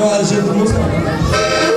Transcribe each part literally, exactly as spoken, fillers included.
Agora a gente começa.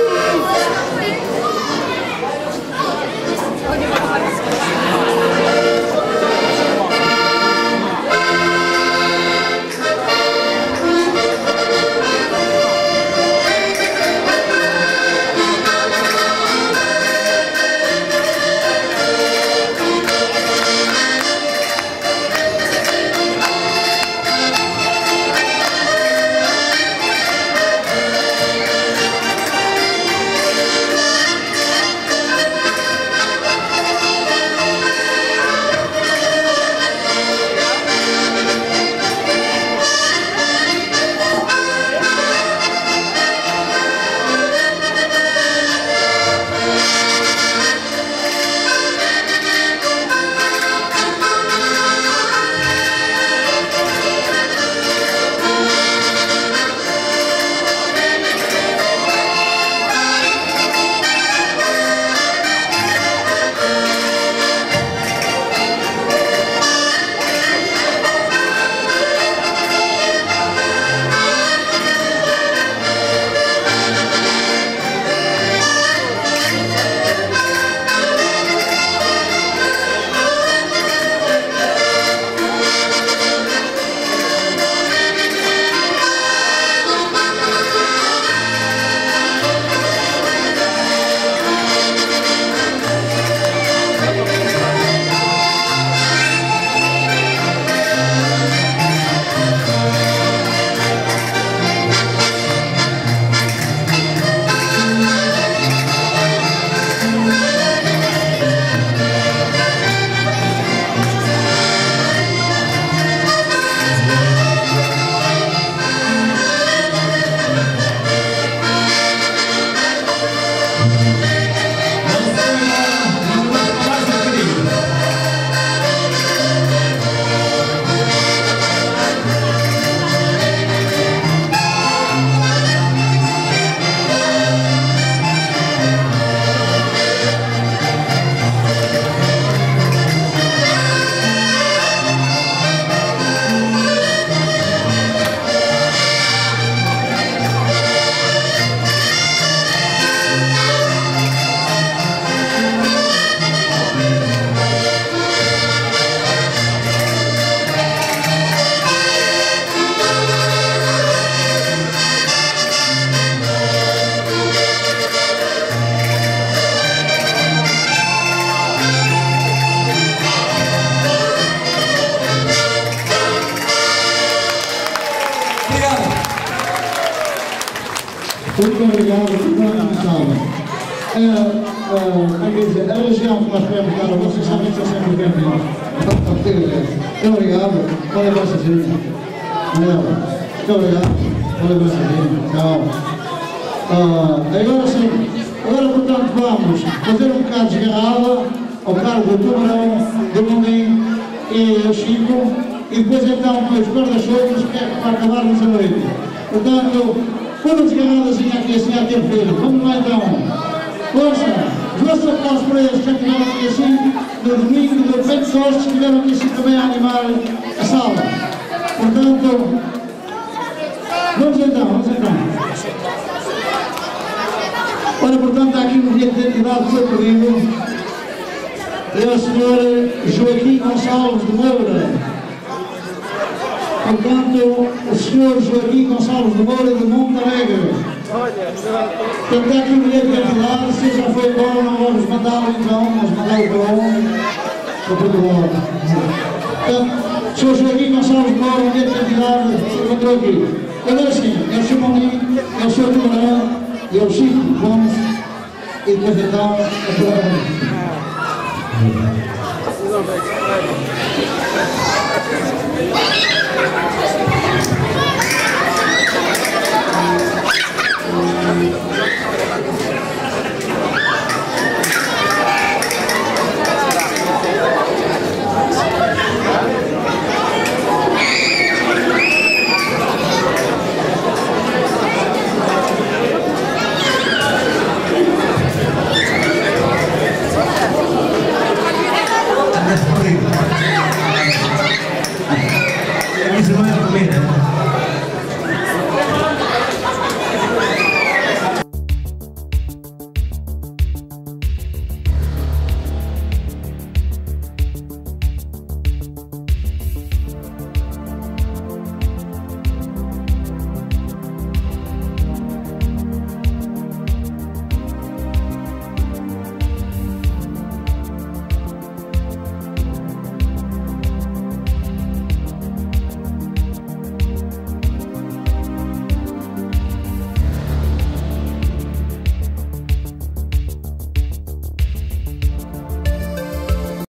Muito obrigado por toda a salva. A região que nós queremos dar a vocês sabem que eu sempre campeão. Muito obrigado. Olha a vossa gente. Muito obrigado. Olha a vossa gente. Tchau. Agora sim. Agora, portanto, vamos fazer um bocado de garrafa ao cargo do Tubarão, do Mundim e do Chico. E depois então os guarda-chuvas que é para acabarmos a noite. Portanto, uma desgarradazinha aqui assim a ter filho. Vamos lá então. Força! Força aplausos para eles que já estiveram aqui assim, no domingo, no peito de que estiveram aqui assim também a animar a sala. Portanto, vamos então, vamos então. Ora, portanto, há aqui um dia de identidade que foi pedido. É o senhor Joaquim Gonçalves de Moura. Portanto, o senhor Joaquim Gonçalves de Moura de Monte Alegre. Portanto, é aqui um bilhete de identidade, se já foi embora, não vamos mandá-lo então, vamos mandá-lo para onde? Para Portugal. Portanto, o senhor Joaquim Gonçalves de Moura, um bilhete de identidade, se encontrou aqui. Agora sim, é o senhor Moninho, é o senhor Tubarão, e é o Chico Gomes, e depois então, a Tubarão. Ini semua yang berbeda.